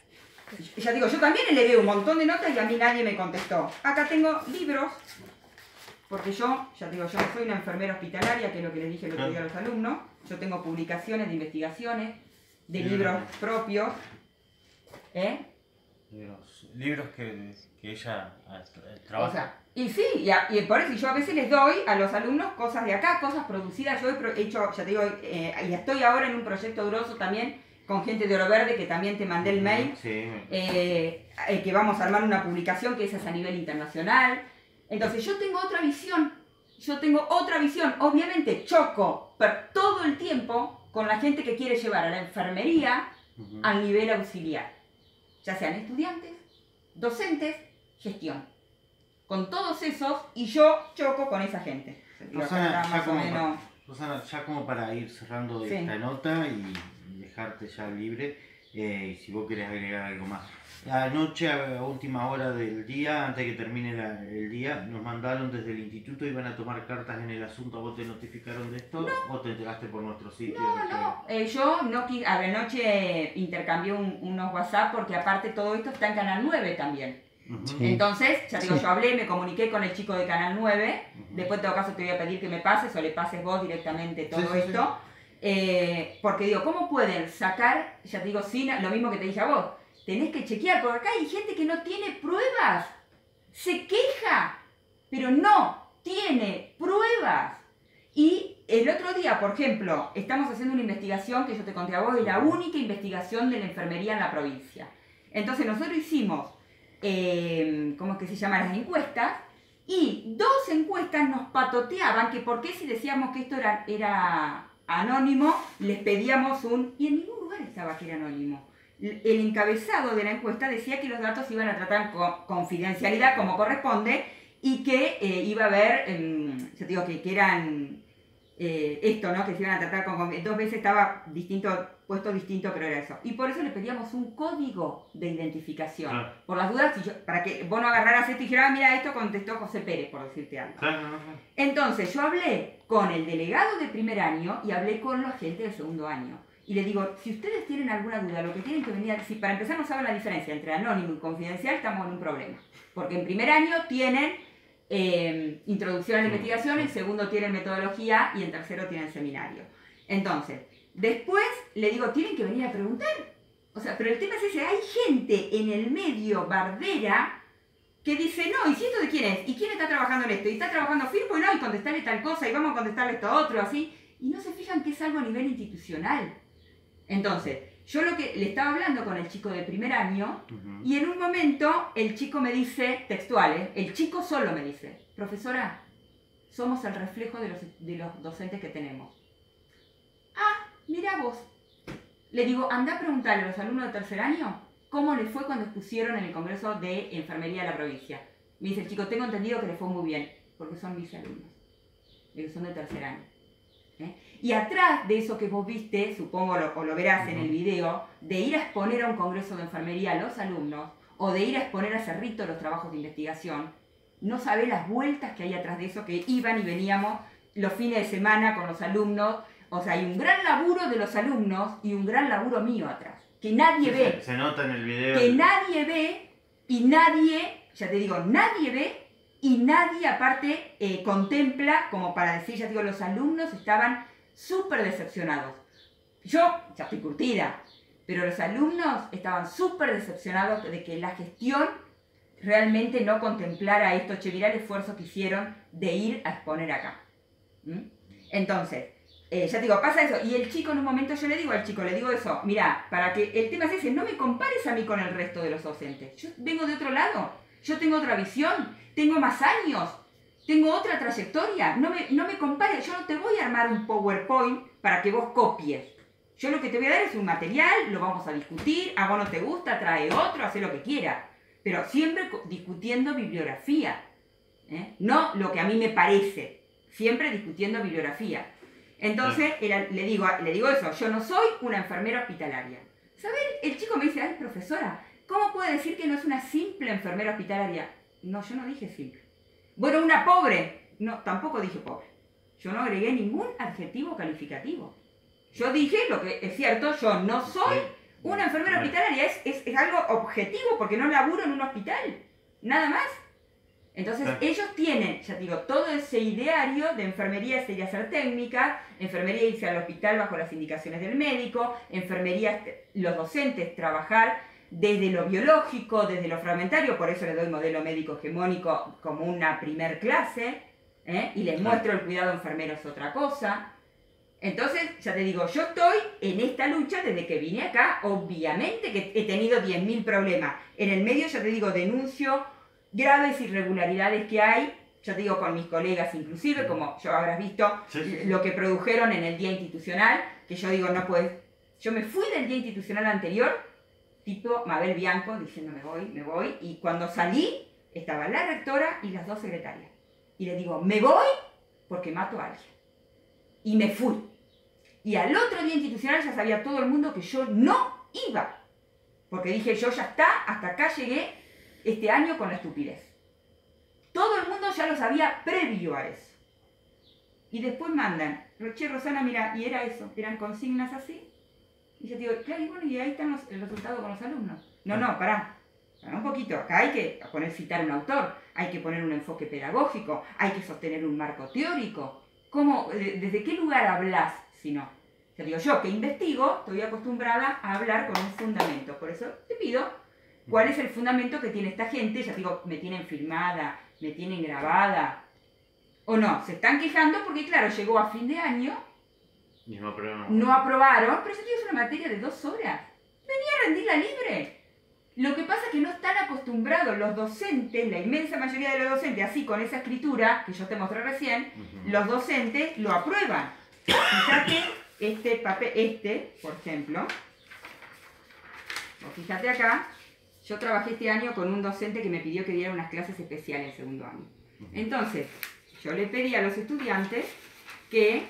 ya digo, yo también elevé un montón de notas y a mí nadie me contestó. Acá tengo libros. Porque yo, ya te digo, yo no soy una enfermera hospitalaria, que es lo que les dije el otro día a los alumnos. Yo tengo publicaciones de investigaciones, de libros, libros propios. ¿Eh? Libros, libros que, que ella trabaja. O sea, y sí, y, a, y por eso yo a veces les doy a los alumnos cosas de acá, cosas producidas. Yo he hecho, ya te digo, eh, y estoy ahora en un proyecto grosso también con gente de Oro Verde, que también te mandé el mail, sí. eh, eh, que vamos a armar una publicación que esa es a nivel internacional. Entonces yo tengo otra visión, yo tengo otra visión, obviamente choco per todo el tiempo con la gente que quiere llevar a la enfermería uh-huh. al nivel auxiliar, ya sean estudiantes, docentes, gestión, con todos esos, y yo choco con esa gente. Rosana, ya, como menos... para, Rosana, ya como para ir cerrando sí. esta nota y dejarte ya libre, eh, si vos querés agregar algo más. Anoche, a última hora del día, antes de que termine la, el día, nos mandaron desde el instituto y iban a tomar cartas en el asunto. ¿Vos te notificaron de esto no. o te enteraste por nuestro sitio? No, no. Eh, yo no, a la noche intercambié un, unos WhatsApp porque aparte todo esto está en Canal nueve también. Uh-huh. Sí. Entonces, ya digo, sí. yo hablé, me comuniqué con el chico de Canal nueve. Uh-huh. Después, en todo caso, te voy a pedir que me pases o le pases vos directamente todo sí, sí, esto. Sí. Eh, porque digo, ¿cómo pueden sacar, ya te digo, sin lo mismo que te dije a vos? Tenés que chequear, porque acá hay gente que no tiene pruebas, se queja, pero no tiene pruebas. Y el otro día, por ejemplo, estamos haciendo una investigación que yo te conté a vos, es la única investigación de la enfermería en la provincia. Entonces nosotros hicimos, eh, ¿cómo es que se llaman las encuestas? Y dos encuestas nos patoteaban que por qué si decíamos que esto era, era anónimo, les pedíamos un... Y en ningún lugar estaba que era anónimo. El encabezado de la encuesta decía que los datos iban a tratar con confidencialidad como corresponde y que eh, iba a haber, eh, yo digo que, que eran eh, esto, ¿no? Que se iban a tratar con, dos veces estaba distinto, puesto distinto, pero era eso. Y por eso le pedíamos un código de identificación. Ah. Por las dudas, si yo, para que vos no agarraras esto y dijeras, ah, mira, esto contestó José Pérez, por decirte algo. Ah, no, no, no. Entonces yo hablé con el delegado de primer año y hablé con la gente de segundo año. Y les digo, si ustedes tienen alguna duda, lo que tienen que venir, si para empezar no saben la diferencia entre anónimo y confidencial, estamos en un problema. Porque en primer año tienen eh, introducción a la investigación, en segundo tienen metodología y en tercero tienen seminario. Entonces, después le digo, tienen que venir a preguntar. O sea, pero el tema es ese, hay gente en el medio bardera que dice, no, ¿y si esto de quién es? ¿Y quién está trabajando en esto? ¿Y está trabajando Firpo? Y no, y contestarle tal cosa, y vamos a contestarle esto otro, así. Y no se fijan que es algo a nivel institucional. Entonces, yo lo que le estaba hablando con el chico de primer año uh-huh. y en un momento el chico me dice, textual, el chico solo me dice, profesora, somos el reflejo de los, de los docentes que tenemos. Ah, mira vos. Le digo, anda a preguntarle a los alumnos de tercer año cómo les fue cuando expusieron en el Congreso de Enfermería de la provincia. Me dice el chico, tengo entendido que les fue muy bien, porque son mis alumnos, que son de tercer año. ¿Eh? Y atrás de eso que vos viste, supongo lo, o lo verás uh-huh. en el video, de ir a exponer a un congreso de enfermería a los alumnos, o de ir a exponer a Cerrito los trabajos de investigación, no sabés las vueltas que hay atrás de eso, que iban y veníamos los fines de semana con los alumnos, o sea, hay un gran laburo de los alumnos y un gran laburo mío atrás. que nadie sí, ve. Se, se nota en el video. Que nadie ve y nadie, ya te digo, nadie ve y nadie aparte eh, contempla, como para decir, ya te digo, los alumnos estaban súper decepcionados. Yo ya estoy curtida, pero los alumnos estaban súper decepcionados de que la gestión realmente no contemplara esto. Che, mirá el esfuerzo que hicieron de ir a exponer acá. ¿Mm? Entonces, eh, ya te digo, pasa eso. Y el chico en un momento, yo le digo al chico, le digo eso, mira, para que el tema es ese, no me compares a mí con el resto de los docentes. Yo vengo de otro lado, yo tengo otra visión, tengo más años, tengo otra trayectoria. No me, no me compares, yo no te voy a armar un PowerPoint para que vos copies. Yo lo que te voy a dar es un material, lo vamos a discutir, a vos no te gusta, trae otro, hace lo que quiera. Pero siempre discutiendo bibliografía, ¿eh? No lo que a mí me parece, siempre discutiendo bibliografía. Entonces era, le, digo, le digo eso, yo no soy una enfermera hospitalaria. ¿Sabes? El chico me dice, ay, profesora, ¿cómo puede decir que no es una simple enfermera hospitalaria? No, yo no dije simple. Bueno, una pobre. No, tampoco dije pobre. Yo no agregué ningún adjetivo calificativo. Yo dije lo que es cierto, yo no soy una enfermera hospitalaria, es, es, es algo objetivo porque no laburo en un hospital, nada más. Entonces sí. Ellos tienen, ya te digo, todo ese ideario de enfermería sería ser técnica, enfermería irse al hospital bajo las indicaciones del médico, enfermería, los docentes trabajar desde lo biológico, desde lo fragmentario, por eso les doy modelo médico hegemónico como una primer clase, ¿eh? Y les muestro el cuidado enfermero es otra cosa. Entonces, ya te digo, yo estoy en esta lucha desde que vine acá, obviamente que he tenido diez mil problemas. En el medio, ya te digo, denuncio graves irregularidades que hay, ya te digo, con mis colegas inclusive, como yo habrás visto, sí, sí, sí. Lo que produjeron en el día institucional, que yo digo, no puedes... Yo me fui del día institucional anterior, tipo Mabel Bianco, diciendo me voy, me voy, y cuando salí, estaba la rectora y las dos secretarias. Y le digo, me voy porque mato a alguien. Y me fui. Y al otro día institucional ya sabía todo el mundo que yo no iba. Porque dije, yo ya está, hasta acá llegué este año con la estupidez. Todo el mundo ya lo sabía previo a eso. Y después mandan, che, Rosana, mira, y era eso, eran consignas así. Y yo digo, claro, y bueno, y ahí están los, el resultado con los alumnos. No, no, pará, pará un poquito. Acá hay que poner, citar un autor, hay que poner un enfoque pedagógico, hay que sostener un marco teórico. ¿Cómo, ¿Desde qué lugar hablas si no? Te digo, yo que investigo, estoy acostumbrada a hablar con un fundamento. Por eso te pido, ¿cuál es el fundamento que tiene esta gente? Ya digo, me tienen filmada, me tienen grabada. O no, se están quejando porque, claro, llegó a fin de año, no aprobaron, no aprobaron, pero eso es una materia de dos horas. Venía a rendirla libre. Lo que pasa es que no están acostumbrados los docentes, la inmensa mayoría de los docentes, así con esa escritura que yo te mostré recién, uh-huh. Los docentes lo aprueban. Fíjate este papel, este, por ejemplo, o fíjate acá, yo trabajé este año con un docente que me pidió que diera unas clases especiales en segundo año. Entonces, yo le pedí a los estudiantes que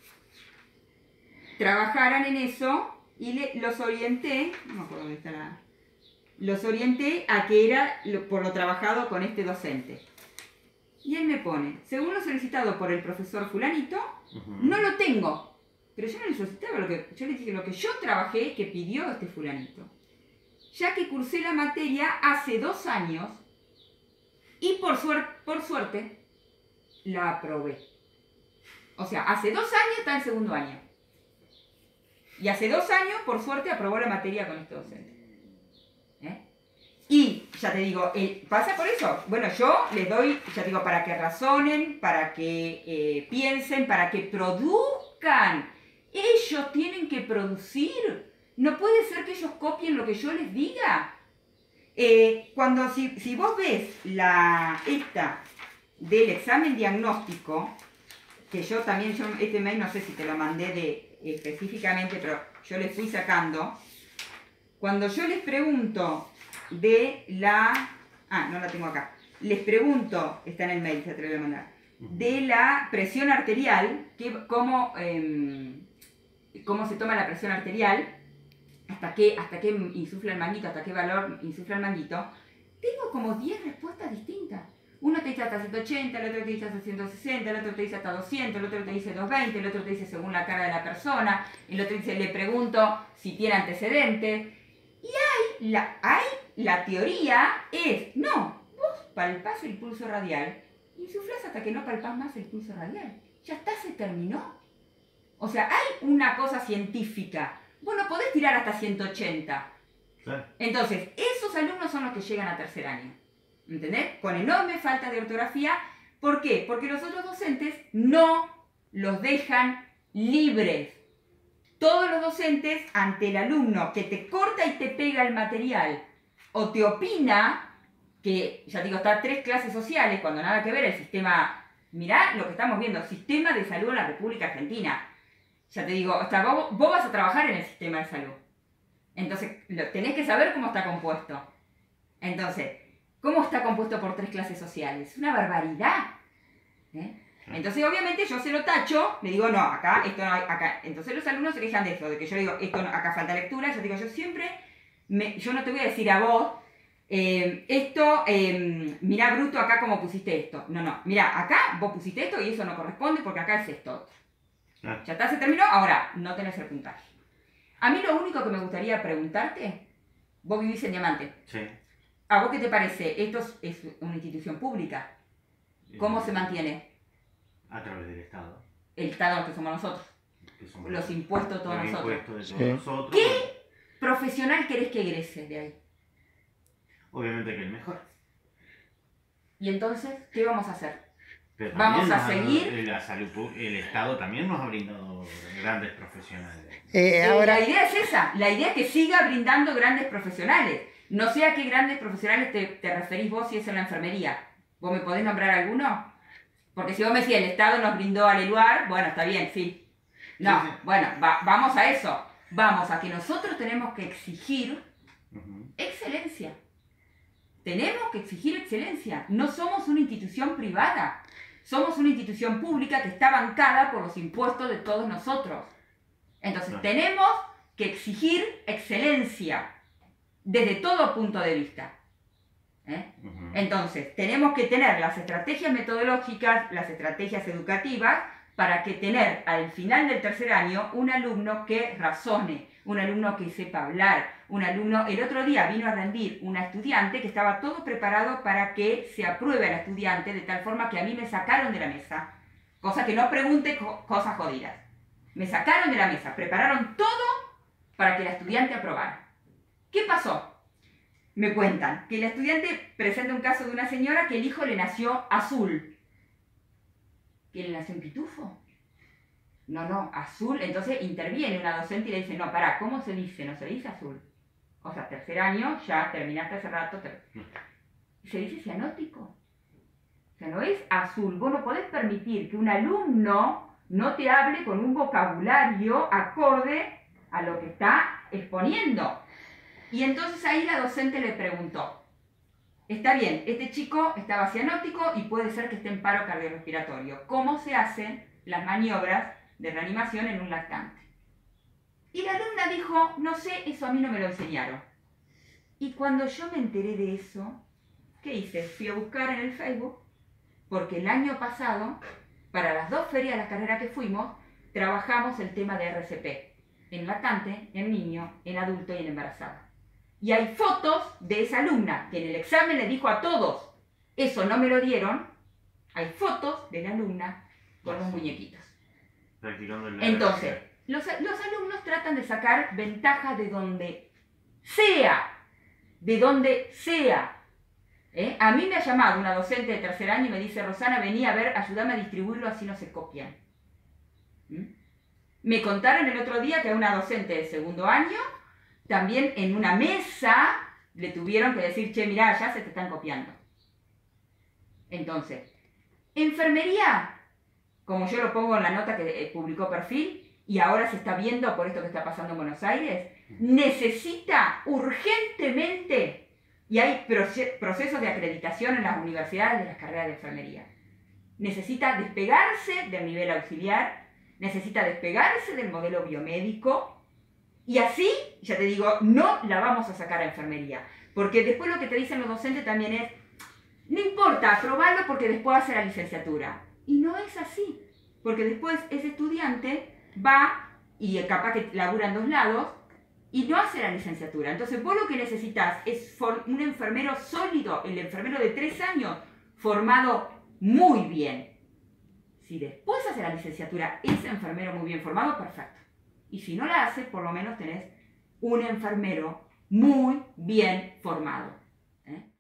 trabajaran en eso y le, los orienté, no me acuerdo dónde está la... Los orienté a que era lo, por lo trabajado con este docente. Y él me pone, según lo solicitado por el profesor fulanito, uh-huh. No lo tengo. Pero yo no le solicitaba lo que... Yo le dije lo que yo trabajé que pidió este fulanito. Ya que cursé la materia hace dos años y por, suer, por suerte la aprobé. O sea, hace dos años está en segundo año. Y hace dos años, por suerte, aprobó la materia con este docente. ¿Eh? Y, ya te digo, eh, pasa por eso. Bueno, yo les doy, ya te digo, para que razonen, para que eh, piensen, para que produzcan. Ellos tienen que producir. No puede ser que ellos copien lo que yo les diga. Eh, cuando, si, si vos ves la, esta del examen diagnóstico, que yo también, yo, este mail no sé si te lo mandé de, específicamente, pero yo les fui sacando. Cuando yo les pregunto de la... Ah, no la tengo acá. Les pregunto, está en el mail, ya te lo voy a mandar, de la presión arterial, que, cómo, eh, cómo se toma la presión arterial, hasta qué, hasta qué insufla el manguito, hasta qué valor insufla el manguito, tengo como diez respuestas distintas. Uno te dice hasta ciento ochenta, el otro te dice hasta ciento sesenta, el otro te dice hasta doscientos, el otro te dice doscientos veinte, el otro te dice según la cara de la persona, el otro dice le pregunto si tiene antecedentes. Y hay la, hay, la teoría es, no, vos palpás el pulso radial y insuflás hasta que no palpás más el pulso radial. Ya está, se terminó. O sea, hay una cosa científica. Vos no podés tirar hasta ciento ochenta. Claro. Entonces, esos alumnos son los que llegan a tercer año. ¿Entendés? Con enorme falta de ortografía. ¿Por qué? Porque los otros docentes no los dejan libres. Todos los docentes, ante el alumno que te corta y te pega el material o te opina, que ya digo, está tres clases sociales, cuando nada que ver el sistema, mirá lo que estamos viendo, sistema de salud en la República Argentina. Ya te digo, o sea, vos, vos vas a trabajar en el sistema de salud. Entonces, lo, tenés que saber cómo está compuesto. Entonces, ¿cómo está compuesto por tres clases sociales? Una barbaridad. ¿Eh? Entonces, obviamente, yo se lo tacho, le digo, no, acá, esto no hay, acá. Entonces, los alumnos se quejan de eso, de que yo digo, esto no, acá falta lectura. Yo digo, yo siempre, me, yo no te voy a decir a vos, eh, esto, eh, mirá, bruto, acá cómo pusiste esto. No, no, mirá, acá vos pusiste esto y eso no corresponde porque acá es esto. Ah. Ya está, se terminó, ahora no tenés el puntaje. A mí lo único que me gustaría preguntarte, vos vivís en Diamante. Sí. ¿A vos qué te parece? Esto es una institución pública. ¿Cómo se mantiene? A través del Estado. El Estado que somos nosotros. Que somos los nosotros. impuestos todos los nosotros. Impuestos de todos Sí. nosotros. ¿Qué profesional querés que egrese de ahí? Obviamente que el mejor. ¿Y entonces qué vamos a hacer? Pero Vamos a nos ha- seguir. La salud, pu- el Estado también nos ha brindado grandes profesionales. Eh, Eh, ahora, La idea es esa. La idea es que siga brindando grandes profesionales. No sé a qué grandes profesionales te, te referís vos si es en la enfermería. ¿Vos me podés nombrar alguno? Porque si vos me decís el Estado nos brindó al Eluar, bueno, está bien, sí. No, Sí, sí. bueno, va- vamos a eso. Vamos a que nosotros tenemos que exigir Ujú. excelencia. Tenemos que exigir excelencia. No somos una institución privada. Somos una institución pública que está bancada por los impuestos de todos nosotros. Entonces Claro. tenemos que exigir excelencia desde todo punto de vista. ¿Eh? Ujú. Entonces, tenemos que tener las estrategias metodológicas, las estrategias educativas, para que tener al final del tercer año un alumno que razone, un alumno que sepa hablar, un alumno... El otro día vino a rendir una estudiante que estaba todo preparado para que se apruebe a la estudiante, de tal forma que a mí me sacaron de la mesa, cosa que no pregunte co- cosas jodidas. Me sacaron de la mesa, prepararon todo para que la estudiante aprobara. ¿Qué pasó? Me cuentan que la estudiante presenta un caso de una señora que el hijo le nació azul. ¿Que le nació un pitufo? No, no, azul. Entonces interviene una docente y le dice, no, pará, ¿cómo se dice? No se dice azul. O sea, tercer año, ya terminaste hace rato. Ter... Se dice cianótico. O sea, no es azul. Vos no podés permitir que un alumno no te hable con un vocabulario acorde a lo que está exponiendo. Y entonces ahí la docente le preguntó, está bien, este chico estaba cianótico y puede ser que esté en paro cardiorrespiratorio. ¿Cómo se hacen las maniobras de reanimación en un lactante? Y la alumna dijo, no sé, eso a mí no me lo enseñaron. Y cuando yo me enteré de eso, ¿qué hice? Fui a buscar en el Facebook, porque el año pasado, para las dos ferias de la carrera que fuimos, trabajamos el tema de R C P, en lactante, en niño, en adulto y en embarazada. Y hay fotos de esa alumna que en el examen le dijo a todos, eso no me lo dieron. Hay fotos de la alumna con los muñequitos. Practicando el Entonces, los, los alumnos tratan de sacar ventaja de donde sea, de donde sea. ¿Eh? A mí me ha llamado una docente de tercer año y me dice, Rosana, vení a ver, ayúdame a distribuirlo, así no se copian. ¿Mm? Me contaron el otro día que a una docente de segundo año, también en una mesa, le tuvieron que decir, che, mirá, ya se te están copiando. Entonces, enfermería, como yo lo pongo en la nota que eh, publicó Perfil, y ahora se está viendo por esto que está pasando en Buenos Aires, necesita urgentemente, y hay proce- procesos de acreditación en las universidades de las carreras de enfermería, necesita despegarse del nivel auxiliar, necesita despegarse del modelo biomédico, y así, ya te digo, no la vamos a sacar a enfermería. Porque después lo que te dicen los docentes también es, no importa, aprobarlo porque después hace la licenciatura. Y no es así, porque después ese estudiante va y capaz que labura en dos lados y no hace la licenciatura. Entonces vos lo que necesitas es un enfermero sólido, el enfermero de tres años, formado muy bien. Si después hace la licenciatura ese enfermero muy bien formado, perfecto. Y si no la hace, por lo menos tenés un enfermero muy bien formado. ¿eh?